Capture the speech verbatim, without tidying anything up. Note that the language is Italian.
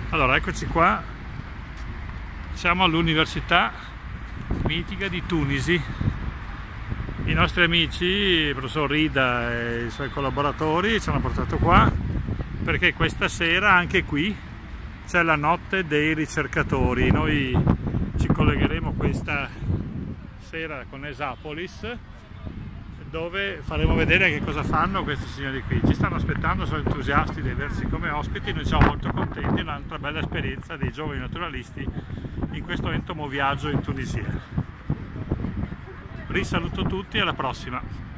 Allora, eccoci qua, siamo all'Università Mitica di Tunisi. I nostri amici, il professor Rida e i suoi collaboratori, ci hanno portato qua perché questa sera anche qui c'è la notte dei ricercatori. Noi ci collegheremo questa sera con Esapolis, dove faremo vedere che cosa fanno questi signori qui. Ci stanno aspettando, sono entusiasti di averci come ospiti, noi siamo molto contenti, un'altra bella esperienza dei giovani naturalisti in questo entomo viaggio in Tunisia. Risaluto tutti e alla prossima!